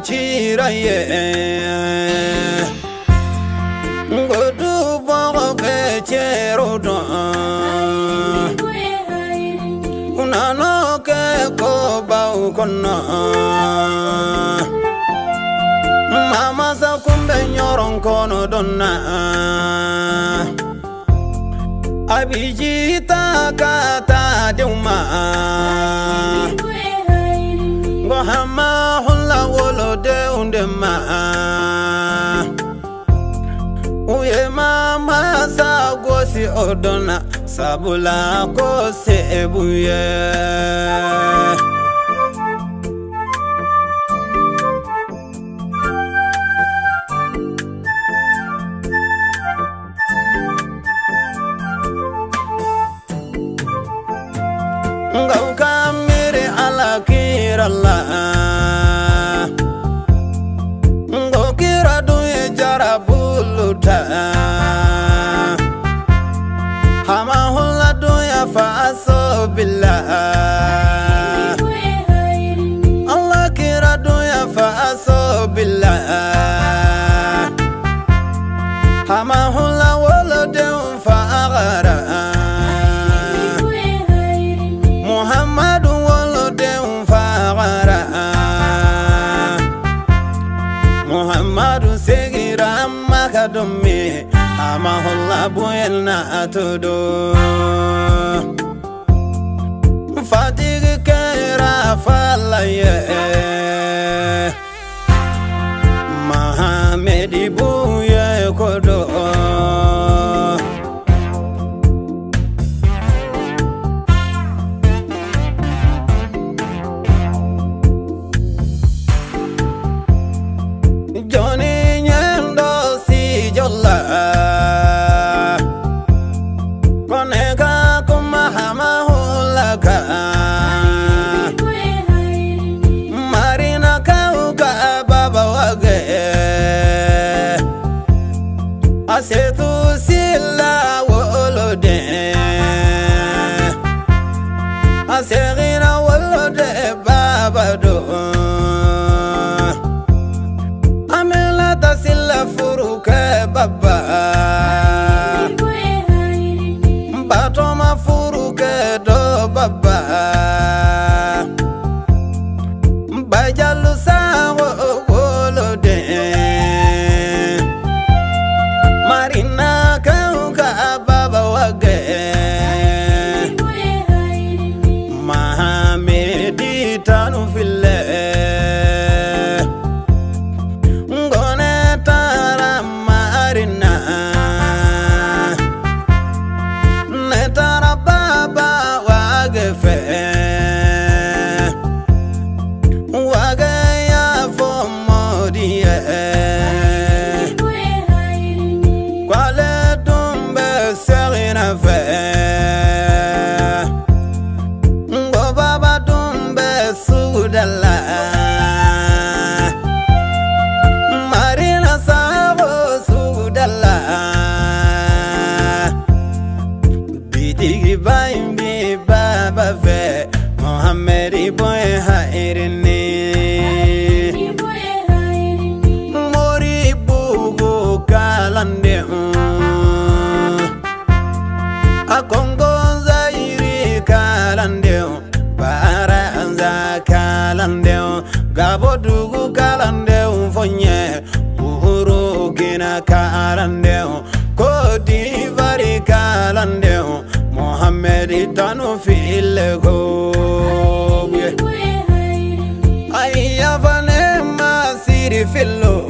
chiraye Ngodu boke chero don Unano ke ko bau kono Mama sa kumbe nyoron kono donna Abijita kata deuma Gohama hula wolo de undema Uye mama sa gosi odona Sabula kose Bouye Ngau kamire ala kirallah Ngau kira duye jarabuluta Hama hula duya fa'aso billah Allah kira duya fa'aso billah Hama hula wala deun fa'agara Muhammadu segira makadumi Hamahulla buelna atudu Fatig kera falaye Mahamedi Bouye kodo Asetu sila wolode Aserina wolode babado Amela ta sila furuke baba Batoma furuke do baba Bajalu sa wolode Marina kauka baba wage Mahamedi tanu file Ngone tara marina Netara baba wage fe Wage ya fo modie Marina sabo sudala Bitigi baimbi baba ve Mohammedi Bouye Hayirini Mori bugu kalande Akongo zairi kalande Baranza kalande Gabo dugu kalande fonye Uhuru gina kalande Kodi vari kalande Mohammedi tanu filego Ayya vane masiri fillo